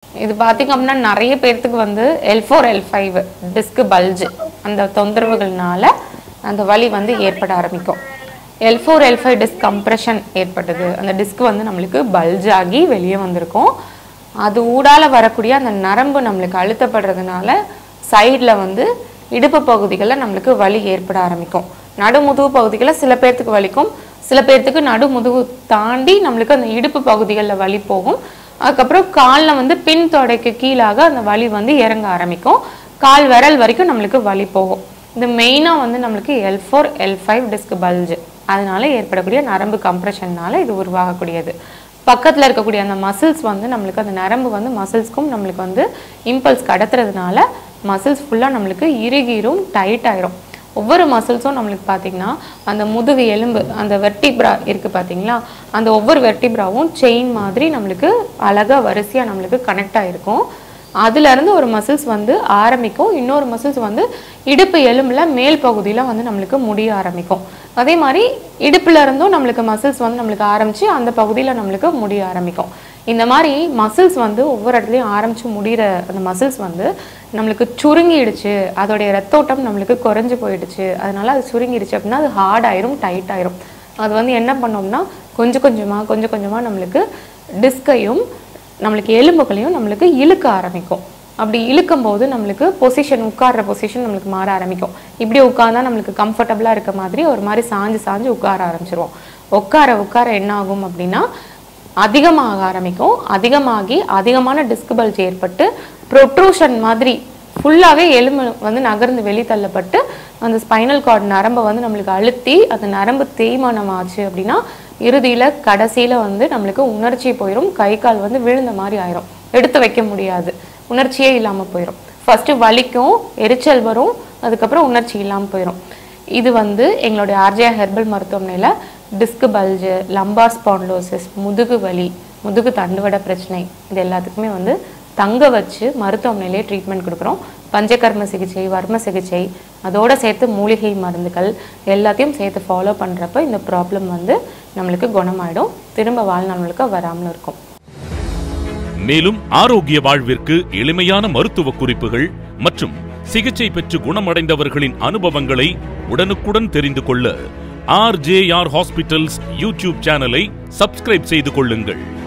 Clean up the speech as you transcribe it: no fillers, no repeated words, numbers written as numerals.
இது பாத்தீங்க அப்படின்னா நிறைய பேருக்கு வந்து L4 L5 டிஸ்க் பல்ஜ் அந்த தொந்தரவுகள்னால அந்த வலி வந்து ஏற்பட ஆரம்பிக்கும். L4 L5 டிஸ்க் கம்ப்ரெஷன் ஏற்பட்டது, அந்த டிஸ்க் வந்து நம்மளுக்கு பல்ஜ் ஆகி வெளியே வந்திருக்கும். அது ஊடால வரக்கூடிய அந்த நரம்பு நம்மளுக்கு அழுத்தப்படுறதுனால சைடில் வந்து இடுப்பு பகுதிகளில் நம்மளுக்கு வலி ஏற்பட ஆரம்பிக்கும். நடுமுதுகு பகுதிகளில் சில பேர்த்துக்கு வலிக்கும், சில பேர்த்துக்கு நடுமுதுகு தாண்டி நம்மளுக்கு அந்த இடுப்பு பகுதிகளில் வலி போகும். அதுக்கப்புறம் காலில் வந்து பின் தொடைக்கு கீழாக அந்த வலி வந்து இறங்க ஆரம்பிக்கும். கால் விரல் வரைக்கும் நம்மளுக்கு வலி போகும். இது மெயினாக வந்து நம்மளுக்கு L4 L5 டிஸ்க் பல்ஜ் அதனால ஏற்படக்கூடிய நரம்பு கம்ப்ரெஷன்னால இது உருவாகக்கூடியது. பக்கத்தில் இருக்கக்கூடிய அந்த மசில்ஸ் வந்து நம்மளுக்கு அந்த நரம்பு வந்து மசில்ஸ்க்கும் நம்மளுக்கு வந்து இம்பல்ஸ் கடத்துறதுனால மசில்ஸ் ஃபுல்லாக நம்மளுக்கு இறுகிரும், டைட் ஆயிரும். ஒவ்வொரு மசில்ஸும் நம்மளுக்கு பார்த்தீங்கன்னா அந்த முதுகு எலும்பு அந்த வெர்டிப்ரா இருக்குது பார்த்தீங்களா, அந்த ஒவ்வொரு வெர்டிப்ராவும் செயின் மாதிரி நம்மளுக்கு அழகாக வரிசையாக நம்மளுக்கு கனெக்ட் ஆகிருக்கும். அதுலேருந்து ஒரு மசில்ஸ் வந்து ஆரம்பிக்கும், இன்னொரு மசில்ஸ் வந்து இடுப்பு எலும்பில் மேல் பகுதியில் வந்து நம்மளுக்கு முடிய ஆரம்பிக்கும். அதே மாதிரி இடுப்புல இருந்தும் நம்மளுக்கு மசில்ஸ் வந்து நம்மளுக்கு ஆரம்பித்து அந்த பகுதியில் நம்மளுக்கு முடிய ஆரம்பிக்கும். இந்த மாதிரி மசில்ஸ் வந்து ஒவ்வொரு இடத்துலையும் ஆரம்பித்து முடிகிற அந்த மசில்ஸ் வந்து நம்மளுக்கு சுருங்கிடுச்சு, அதோடைய ரத்தோட்டம் நம்மளுக்கு குறைஞ்சி போயிடுச்சு, அதனால அது சுருங்கிடுச்சு அப்படின்னா அது ஹார்ட் ஆயிரும், டைட் ஆயிரும். அது வந்து என்ன பண்ணோம்னா கொஞ்சம் கொஞ்சமாக நம்மளுக்கு டிஸ்கையும் நம்மளுக்கு எலும்புகளையும் நம்மளுக்கு இழுக்க ஆரம்பிக்கும். அப்படி இழுக்கும் போது நம்மளுக்கு பொசிஷன், உட்கார்ற பொசிஷன் நம்மளுக்கு மாற ஆரம்பிக்கும். இப்படி உட்கார்ந்தா நம்மளுக்கு கம்ஃபர்டபுளாக இருக்க மாதிரி ஒரு மாதிரி சாஞ்சு உட்கார ஆரம்பிச்சிருவோம். உட்கார என்ன ஆகும் அப்படின்னா அதிகமாக ஆரம்பிக்கும். அதிகமாகி அதிகமான டிஸ்க் பல்ஜ் ஏற்பட்டு ப்ரொட்ரூஷன் மாதிரி ஃபுல்லாகவே எலும்பு வந்து நகர்ந்து வெளித்தள்ளப்பட்டு அந்த ஸ்பைனல் கார்டு நரம்பை வந்து நம்மளுக்கு அழுத்தி அந்த நரம்பு தேய்மானம் ஆச்சு அப்படின்னா இறுதியில் கடைசியில் வந்து நம்மளுக்கு உணர்ச்சி போயிடும். கை கால் வந்து விழுந்த மாதிரி ஆயிரும், எடுத்து வைக்க முடியாது, உணர்ச்சியே இல்லாமல் போயிடும். ஃபஸ்ட்டு வலிக்கும், எரிச்சல் வரும், அதுக்கப்புறம் உணர்ச்சி இல்லாமல் போயிடும். இது வந்து எங்களுடைய ஆர்ஜிஆர் ஹெர்பல் மருத்துவமனையில் டிஸ்க் பல்ஜு, லம்பார் ஸ்பான்லோசிஸ், முதுகு வலி, முதுகு தண்டுவட பிரச்சனை இது எல்லாத்துக்குமே வந்து தங்க வச்சு மருத்துவமனையிலே ட்ரீட்மெண்ட் கொடுக்குறோம். பஞ்சகர்ம சிகிச்சை, வர்ம சிகிச்சை, அதோடு சேர்த்து மூலிகை மருந்துகள் எல்லாத்தையும் சேர்த்து ஃபாலோ பண்ணுறப்ப இந்த ப்ராப்ளம் வந்து நம்மளுக்கு குணமாயிடும், திரும்ப வாழ்நாளுக்கு வராமல் இருக்கும். மேலும் ஆரோக்கிய வாழ்விற்கு எளிமையான மருத்துவ குறிப்புகள் மற்றும் சிகிச்சை பெற்று குணமடைந்தவர்களின் அனுபவங்களை உடனுக்குடன் தெரிந்து கொள்ள RJR ஹாஸ்பிட்டல்ஸ் யூடியூப் சேனலை சப்ஸ்கிரைப் செய்து கொள்ளுங்கள்.